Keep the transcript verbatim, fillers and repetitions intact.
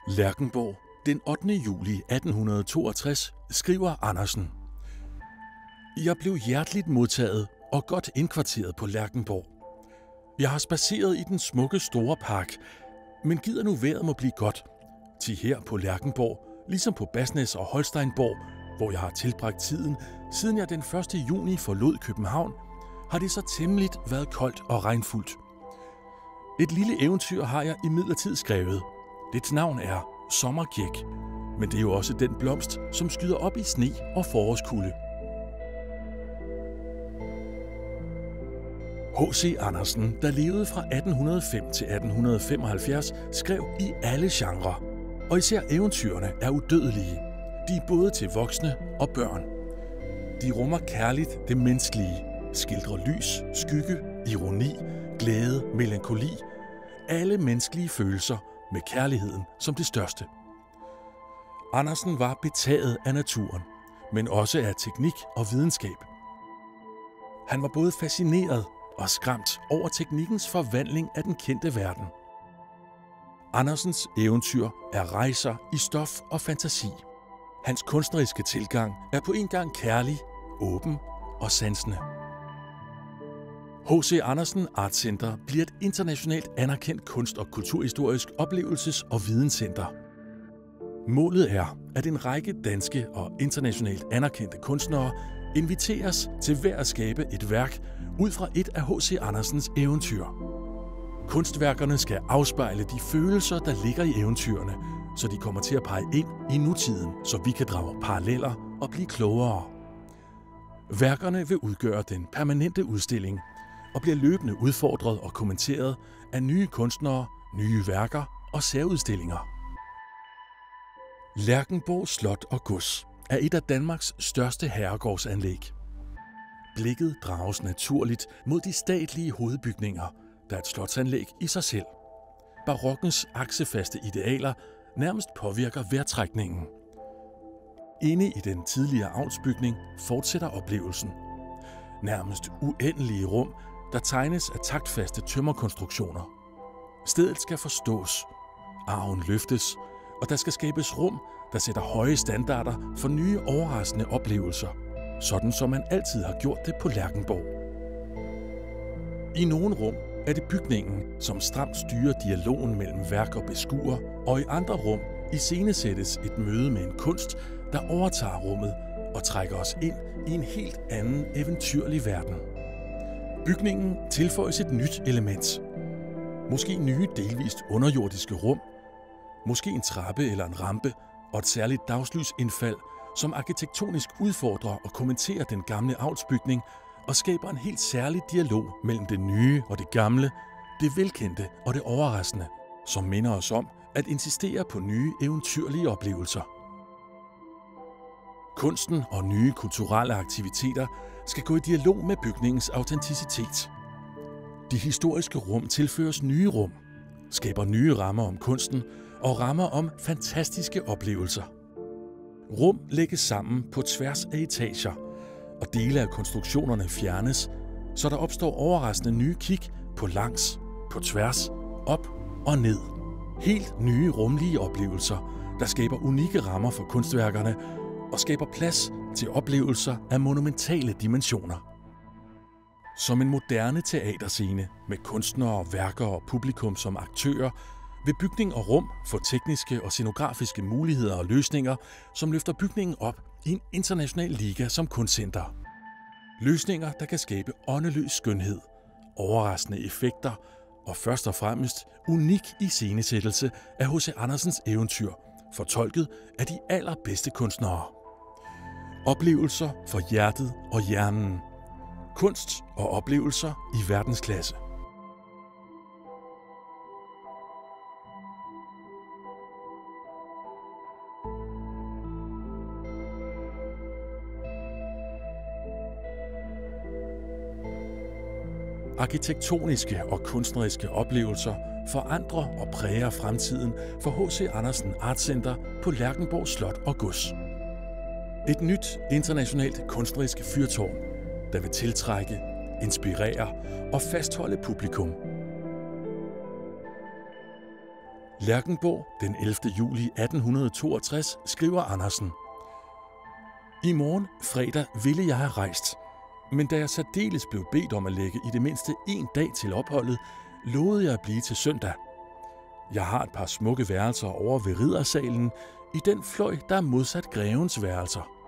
Lerchenborg, den ottende juli atten toogtres, skriver Andersen. Jeg blev hjerteligt modtaget og godt indkvarteret på Lerchenborg. Jeg har spaceret i den smukke store park, men gider nu vejret må blive godt. Til her på Lerchenborg, ligesom på Basnæs og Holsteinborg, hvor jeg har tilbragt tiden, siden jeg den første juni forlod København, har det så temmeligt været koldt og regnfuldt. Et lille eventyr har jeg imidlertid skrevet. Dets navn er Sommerkjæk, men det er jo også den blomst, som skyder op i sne og forårskulde. H C Andersen, der levede fra atten hundrede og fem til atten femoghalvfjerds, skrev i alle genrer, og især eventyrene er udødelige. De er både til voksne og børn. De rummer kærligt det menneskelige, skildrer lys, skygge, ironi, glæde, melankoli, alle menneskelige følelser med kærligheden som det største. Andersen var betaget af naturen, men også af teknik og videnskab. Han var både fascineret og skræmt over teknikkens forvandling af den kendte verden. Andersens eventyr er rejser i stof og fantasi. Hans kunstneriske tilgang er på en gang kærlig, åben og sansende. H C Andersen Art Center bliver et internationalt anerkendt kunst- og kulturhistorisk oplevelses- og videnscenter. Målet er, at en række danske og internationalt anerkendte kunstnere inviteres til hver at skabe et værk ud fra et af H C Andersens eventyr. Kunstværkerne skal afspejle de følelser, der ligger i eventyrene, så de kommer til at pege ind i nutiden, så vi kan drage paralleller og blive klogere. Værkerne vil udgøre den permanente udstilling og bliver løbende udfordret og kommenteret af nye kunstnere, nye værker og særudstillinger. Lerchenborg Slot og Gods er et af Danmarks største herregårdsanlæg. Blikket drages naturligt mod de statlige hovedbygninger, der er et slotsanlæg i sig selv. Barokkens aksefaste idealer nærmest påvirker vejrtrækningen. Inde i den tidligere avlsbygning fortsætter oplevelsen. Nærmest uendelige rum, der tegnes af taktfaste tømmerkonstruktioner. Stedet skal forstås, arven løftes, og der skal skabes rum, der sætter høje standarder for nye overraskende oplevelser, sådan som man altid har gjort det på Lerchenborg. I nogle rum er det bygningen, som stramt styrer dialogen mellem værk og beskuer, og i andre rum iscenesættes et møde med en kunst, der overtager rummet og trækker os ind i en helt anden eventyrlig verden. Bygningen tilføjes et nyt element. Måske nye delvist underjordiske rum, måske en trappe eller en rampe og et særligt dagslysindfald, som arkitektonisk udfordrer og kommenterer den gamle avlsbygning og skaber en helt særlig dialog mellem det nye og det gamle, det velkendte og det overraskende, som minder os om at insistere på nye eventyrlige oplevelser. Kunsten og nye kulturelle aktiviteter skal gå i dialog med bygningens autenticitet. De historiske rum tilføres nye rum, skaber nye rammer om kunsten og rammer om fantastiske oplevelser. Rum lægges sammen på tværs af etager, og dele af konstruktionerne fjernes, så der opstår overraskende nye kig på langs, på tværs, op og ned. Helt nye rumlige oplevelser, der skaber unikke rammer for kunstværkerne og skaber plads til oplevelser af monumentale dimensioner. Som en moderne teaterscene med kunstnere, værker og publikum som aktører, vil bygning og rum få tekniske og scenografiske muligheder og løsninger, som løfter bygningen op i en international liga som kunstcenter. Løsninger, der kan skabe åndeløs skønhed, overraskende effekter og først og fremmest unik iscenesættelse af H C Andersens eventyr, fortolket af de allerbedste kunstnere. Oplevelser for hjertet og hjernen. Kunst og oplevelser i verdensklasse. Arkitektoniske og kunstneriske oplevelser forandrer og præger fremtiden for H C Andersen Art Center på Lerchenborg Slot og Gods. Et nyt internationalt kunstnerisk fyrtårn, der vil tiltrække, inspirere og fastholde publikum. Lerchenborg, den ellevte juli atten toogtres, skriver Andersen: I morgen, fredag, ville jeg have rejst, men da jeg særdeles blev bedt om at lægge i det mindste en dag til opholdet, lovede jeg at blive til søndag. Jeg har et par smukke værelser over ved riddersalen, i den fløj, der er modsat grevens værelser.